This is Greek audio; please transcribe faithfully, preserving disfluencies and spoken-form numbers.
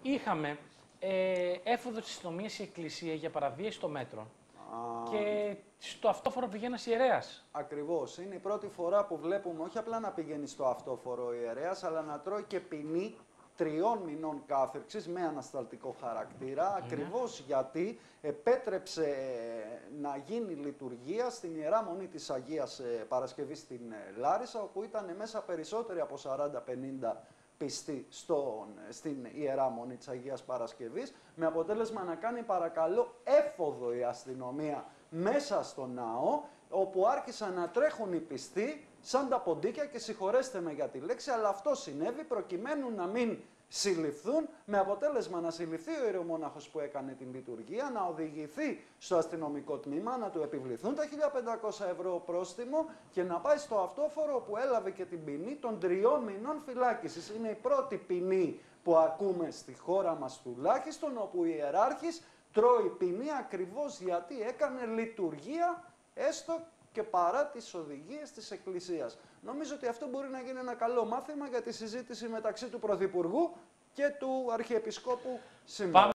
είχαμε ε, έφοδο της αστυνομίας η εκκλησία για παραβίαση των μέτρων. Α, και στο αυτόφορο πηγαίνει ένας ιερέας. Ακριβώς. Είναι η πρώτη φορά που βλέπουμε όχι απλά να πηγαίνει στο αυτόφορο ο ιερέας, αλλά να τρώει και ποινή τριών μηνών κάθερξης με ανασταλτικό χαρακτήρα, mm. ακριβώς γιατί επέτρεψε να γίνει λειτουργία στην Ιερά Μονή της Αγίας Παρασκευής στην Λάρισα, όπου ήταν μέσα περισσότεροι από σαράντα πενήντα πιστοί στον, στην Ιερά Μονή της Αγίας Παρασκευής, με αποτέλεσμα να κάνει παρακαλώ έφοδο η αστυνομία μέσα στο ναό, όπου άρχισαν να τρέχουν οι πιστοί σαν τα ποντίκια και συγχωρέστε με για τη λέξη, αλλά αυτό συνέβη προκειμένου να μην συλληφθούν, με αποτέλεσμα να συλληφθεί ο ιερομόναχος που έκανε την λειτουργία, να οδηγηθεί στο αστυνομικό τμήμα, να του επιβληθούν τα χίλια πεντακόσια ευρώ πρόστιμο και να πάει στο αυτόφορο που έλαβε και την ποινή των τριών μηνών φυλάκισης. Είναι η πρώτη ποινή που ακούμε στη χώρα μας τουλάχιστον, όπου ο ιεράρχης τρώει ποινή ακριβώς γιατί έκανε λειτουργία έστω και παρά τις οδηγίες της Εκκλησίας. Νομίζω ότι αυτό μπορεί να γίνει ένα καλό μάθημα για τη συζήτηση μεταξύ του Πρωθυπουργού και του Αρχιεπισκόπου σήμερα.